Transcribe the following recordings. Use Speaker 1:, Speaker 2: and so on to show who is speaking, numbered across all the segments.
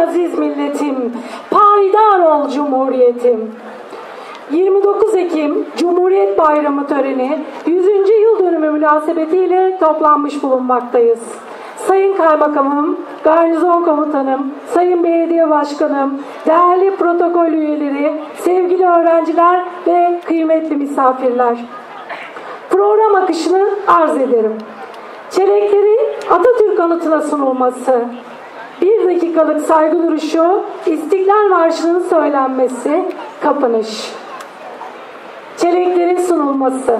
Speaker 1: aziz milletim, payidar ol cumhuriyetim. 29 Ekim Cumhuriyet Bayramı töreni 100. yıl dönümü münasebetiyle toplanmış bulunmaktayız. Sayın Kaymakamım, Garnizon Komutanım, Sayın Belediye Başkanım, değerli protokol üyeleri, sevgili öğrenciler ve kıymetli misafirler. Program akışını arz ederim. Çelenklerin Atatürk anıtına sunulması, 1 dakikalık saygı duruşu, İstiklal Marşı'nın söylenmesi, kapanış. Çelenklerin sunulması.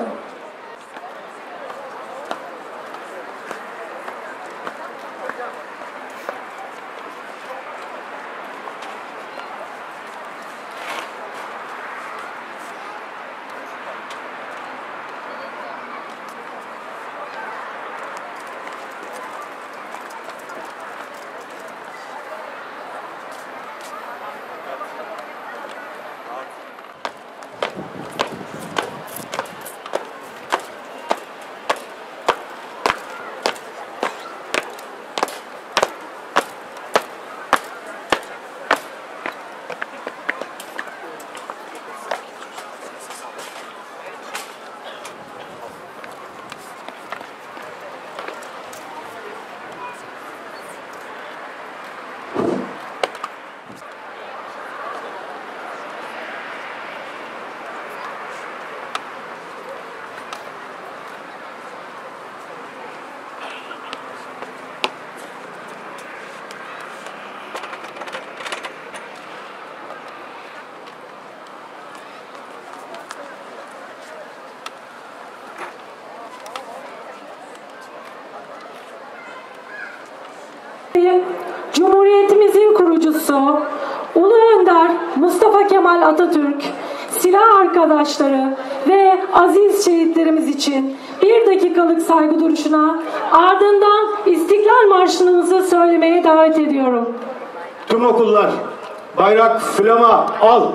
Speaker 1: Cumhuriyetimizin kurucusu Ulu Önder Mustafa Kemal Atatürk, silah arkadaşları ve aziz şehitlerimiz için 1 dakikalık saygı duruşuna, ardından İstiklal Marşı'nızı söylemeye davet ediyorum.
Speaker 2: Tüm okullar, bayrak, flama al.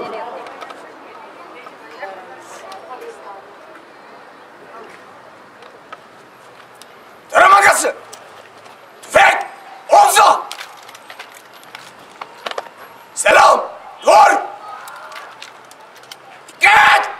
Speaker 3: Töre makası! Tüfek! Omza! Selam! Dur! Dikkat!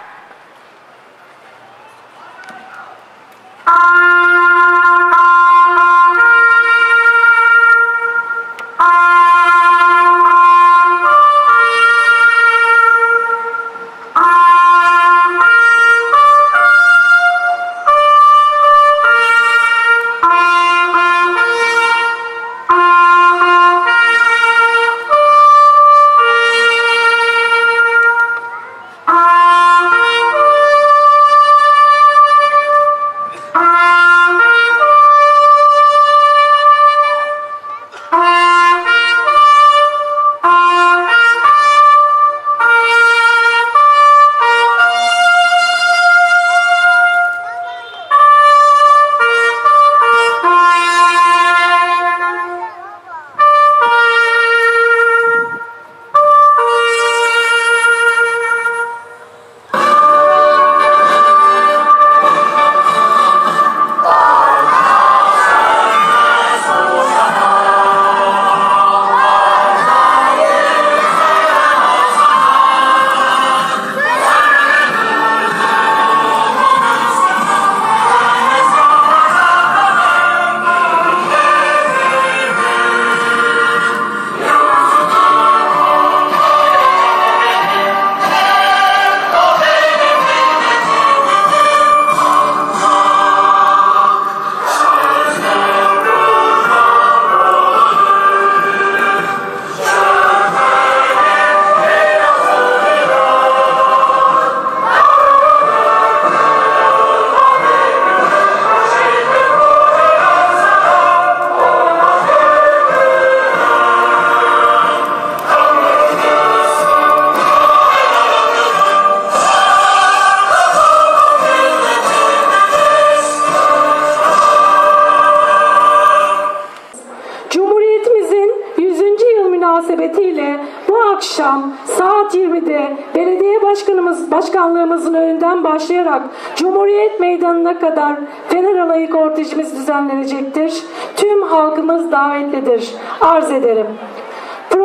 Speaker 1: münasebetiyle bu akşam saat 20'de belediye başkanlığımızın önünden başlayarak Cumhuriyet Meydanı'na kadar Fener Alayı kortejimiz düzenlenecektir. Tüm halkımız davetlidir. Arz ederim.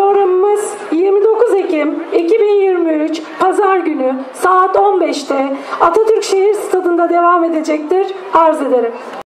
Speaker 1: Programımız 29 Ekim 2023 Pazar günü saat 15'te Atatürk Şehir Stadı'nda devam edecektir. Arz ederim.